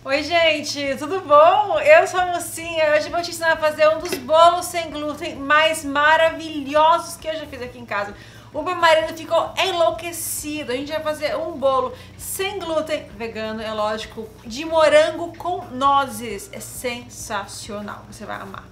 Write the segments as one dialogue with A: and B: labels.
A: Oi gente, tudo bom? Eu sou a Mocinha e hoje vou te ensinar a fazer um dos bolos sem glúten mais maravilhosos que eu já fiz aqui em casa. O meu marido ficou enlouquecido. A gente vai fazer um bolo sem glúten, vegano, é lógico, de morango com nozes. É sensacional, você vai amar.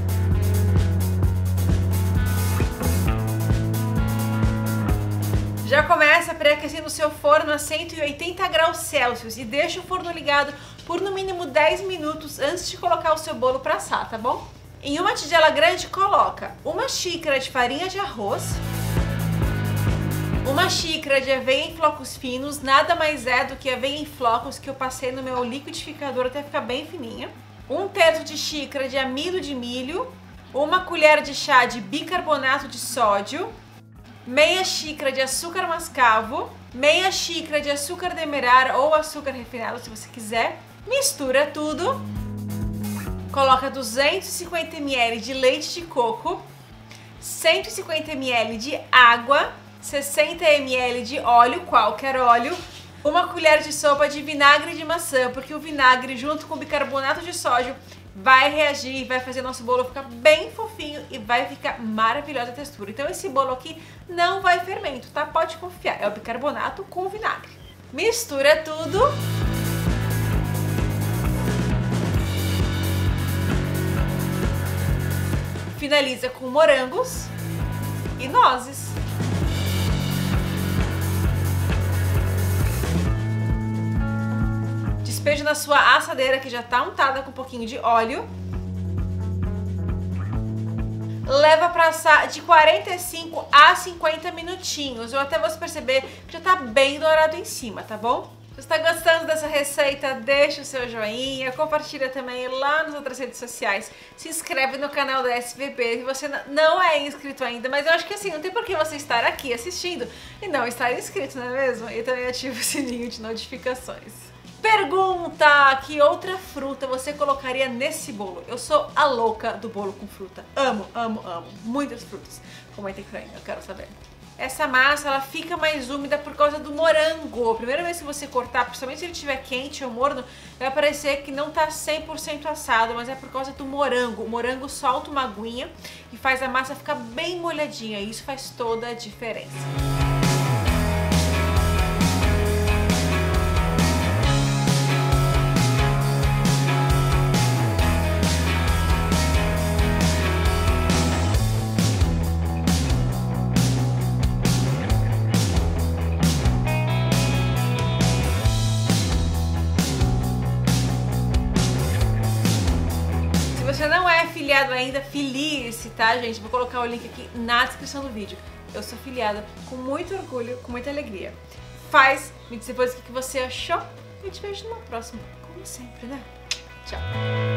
A: Já começa pré-aquecendo o seu forno a 180 graus Celsius e deixa o forno ligado por no mínimo 10 minutos antes de colocar o seu bolo para assar, tá bom? Em uma tigela grande, coloca uma xícara de farinha de arroz, uma xícara de aveia em flocos finos, nada mais é do que aveia em flocos que eu passei no meu liquidificador até ficar bem fininha, um terço de xícara de amido de milho, uma colher de chá de bicarbonato de sódio, meia xícara de açúcar mascavo, meia xícara de açúcar demerara ou açúcar refinado, se você quiser. Mistura tudo. Coloca 250 ml de leite de coco, 150 ml de água, 60 ml de óleo, qualquer óleo, uma colher de sopa de vinagre de maçã, porque o vinagre junto com o bicarbonato de sódio vai reagir e vai fazer nosso bolo ficar bem fofinho e vai ficar maravilhosa a textura. Então esse bolo aqui não vai fermento, tá? Pode confiar, é o bicarbonato com o vinagre. Mistura tudo. Finaliza com morangos e nozes. Despeja na sua assadeira que já tá untada com um pouquinho de óleo. Leva para assar de 45 a 50 minutinhos, ou até você perceber que já tá bem dourado em cima, tá bom? Se você está gostando dessa receita, deixa o seu joinha, compartilha também lá nas outras redes sociais, se inscreve no canal da SVP se você não é inscrito ainda, mas eu acho que assim, não tem por que você estar aqui assistindo e não estar inscrito, não é mesmo? E também ativa o sininho de notificações. Pergunta: que outra fruta você colocaria nesse bolo? Eu sou a louca do bolo com fruta. Amo, amo, amo. Muitas frutas. Comentem pra mim, eu quero saber. Essa massa, ela fica mais úmida por causa do morango. A primeira vez que você cortar, principalmente se ele estiver quente ou morno, vai parecer que não tá 100% assado, mas é por causa do morango. O morango solta uma aguinha e faz a massa ficar bem molhadinha. E isso faz toda a diferença. Se você não é afiliado ainda, filie-se, tá, gente? Vou colocar o link aqui na descrição do vídeo. Eu sou afiliada com muito orgulho, com muita alegria. Me diz depois o que você achou e te vejo numa próxima, como sempre, né? Tchau!